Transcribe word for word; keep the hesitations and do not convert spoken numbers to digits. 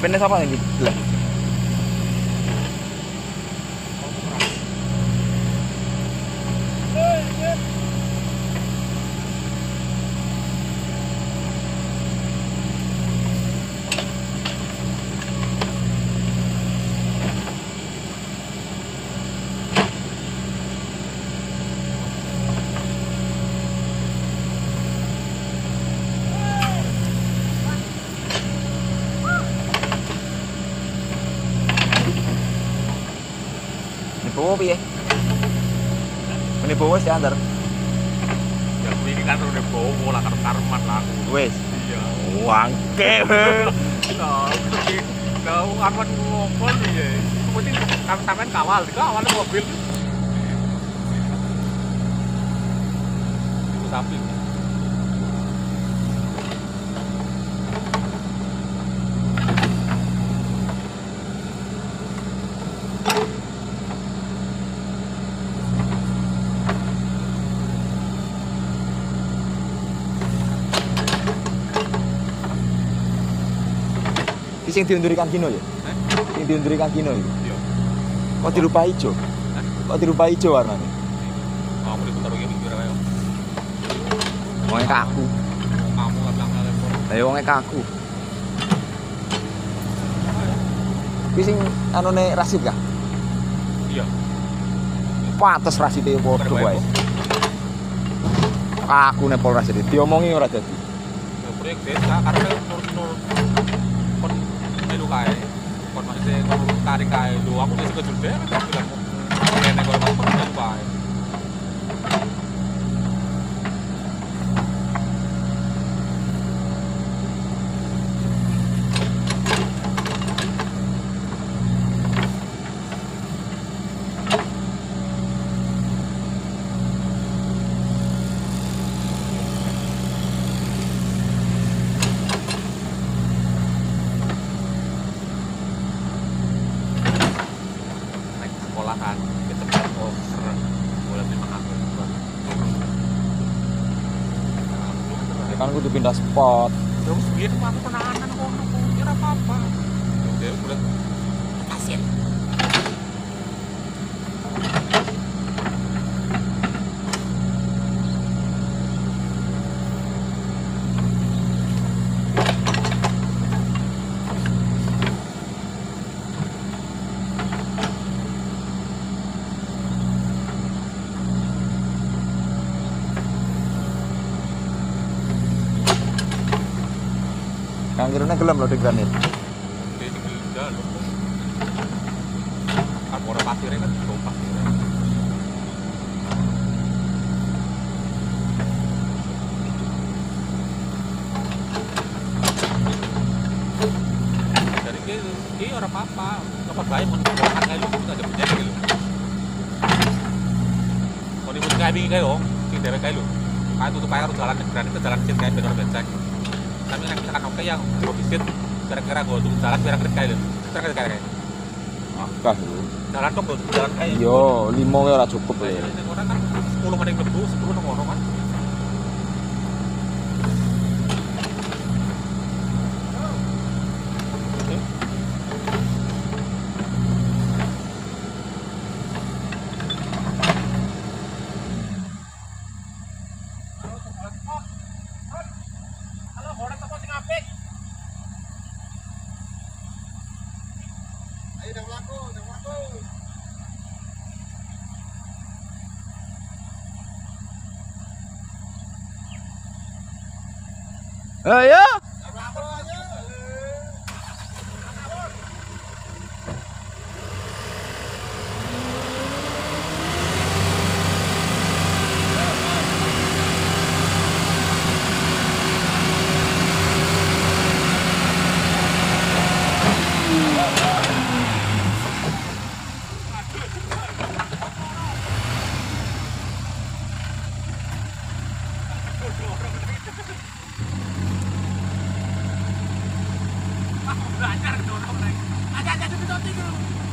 Pennya siapa ini? Lah. Bawa piye? Mene bawa wis diantar. Ya kuwi iki kan udah bawa lah karo-karuman lah. Wis. Iya. Wangke. Nah, iki kau aman ngomong piye? Mesti kan sampean kawal, kawal mobil. Iku sapi. Iki sing diundurikan Kino ya? Eh? Sing diundurikan Kino iki. Iya. Kok dirupa ijo? Hah? Kok dirupa ijo warnane? Kamu diputar iki mikir ae. Wong kaku. Kamu kadang telepon. Lah wong kaku. Iki sing anone Rasid kah? Iya. Pates Raside padha wae. Aku nek Pol Rasid diomongi ora dadi. Ya proyek desa karena nur-nur kon melu kae. Kon masih kon tarik kae. Lho aku wis kejute kan bilang nek kon kon melu kae. Sekolahan ke tempat officer boleh lima aku Ya kan kudu pindah spot. terus biar aku penahanan kok aku kira apa-apa dia udah pasien Kang kirane gelem lho di granit. dia tinggal dalam kan orang pasirnya kan jauh pasirnya dari gitu iya orang apa-apa dapat baik menurunkan kayu kita ada punya gitu kalau ini kayak begini kayak dong ini dari kayu kayak tutup air jalan berani ke jalan kecil kayak benar becek tapi yang misalkan oke yang gue visit kira-kira gue tuh jalan biar ngerti kayak kira-kira kayak Akah lho. jalan kok tuh jalan kayak Iya, limo ya ora cukup ya ya. ini orang kan sepuluh menit lebu sepuluh nang ngono kan Ayo. belajar dong, ada ada ada